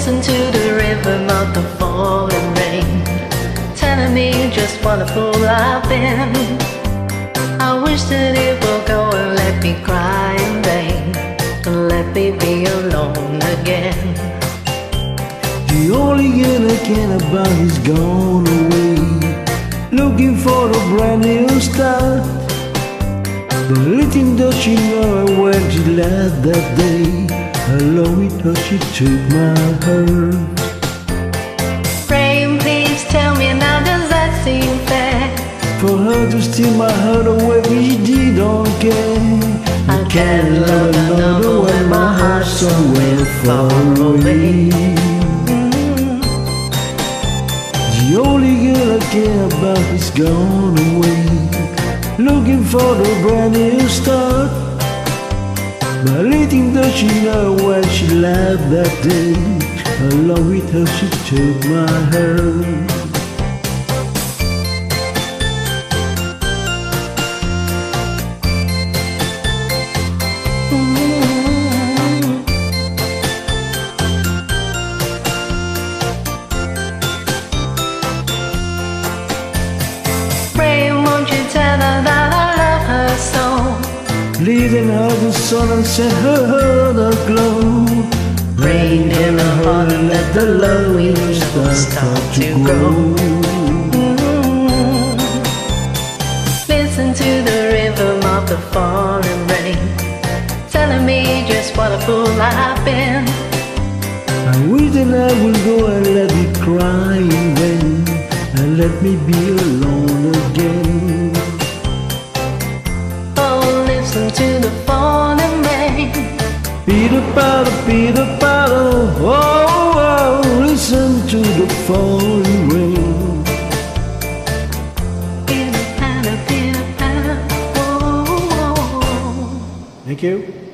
Listen to the rhythm of the falling rain, telling me just what a fool I've been. I wish that it will go and let me cry in vain, and let me be alone again. The only girl I care about is gone away, looking for a brand new start. But little does she know when she left that day, along with her she took my heart. Rain, please tell me now, does that seem fair? For her to steal my heart away, she don't care. I can't love another when my heart's somewhere far away. The only girl I care about is gone away, looking for the brand new start. But little does she know when she left that day, along with her she took my heart. Rain, won't you tell her that I love her so? Leading her the sun and set her heart aglow. Rain in her heart and let the love in her start to grow. Listen to the rhythm of the falling rain, telling me just what a fool I've been. I wish that I would go and let me cry in vain, and let me be alone again. Oh, listen to the falling rain. Peter Paddle, oh, oh, listen to the falling rain. Pitter patter, oh, oh, oh. Thank you.